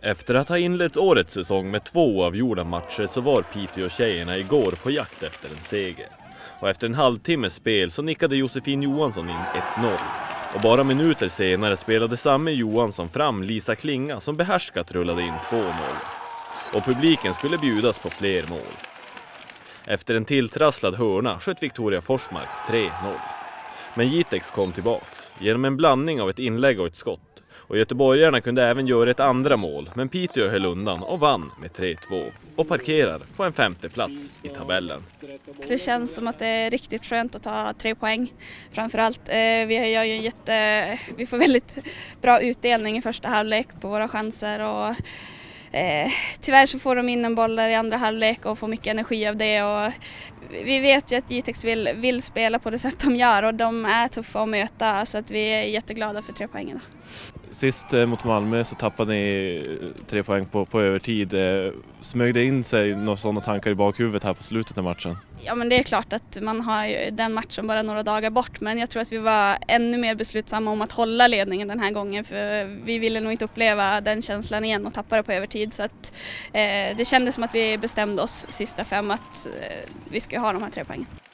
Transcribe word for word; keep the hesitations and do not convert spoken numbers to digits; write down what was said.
Efter att ha inlett årets säsong med två avgjorda matcher så var Piteå-tjejerna igår på jakt efter en seger. Och efter en halvtimmes spel så nickade Josefin Johansson in ett noll. Och bara minuter senare spelade samme Johansson fram Lisa Klinga som behärskat rullade in två noll. Och publiken skulle bjudas på fler mål. Efter en tilltrasslad hörna sköt Victoria Forsmark tre noll. Men Jitex kom tillbaks genom en blandning av ett inlägg och ett skott. Och göteborgarna kunde även göra ett andra mål, men Piteå höll undan och vann med tre två och parkerar på en femte plats i tabellen. Det känns som att det är riktigt skönt att ta tre poäng. Framförallt, eh, vi gör ju en jätte, vi får väldigt bra utdelning i första halvlek på våra chanser och eh, tyvärr så får de in en boll där i andra halvlek och får mycket energi av det. Och vi vet ju att Jitex vill, vill spela på det sätt de gör och de är tuffa att möta, så att vi är jätteglada för tre poängen. Sist mot Malmö så tappade ni tre poäng på, på övertid. Smög det in sig några sådana tankar i bakhuvudet här på slutet av matchen? Ja, men det är klart att man har ju den matchen bara några dagar bort, men jag tror att vi var ännu mer beslutsamma om att hålla ledningen den här gången, för vi ville nog inte uppleva den känslan igen och tappa det på övertid, så att eh, det kändes som att vi bestämde oss sista fem att eh, vi ska ha de här tre poängen.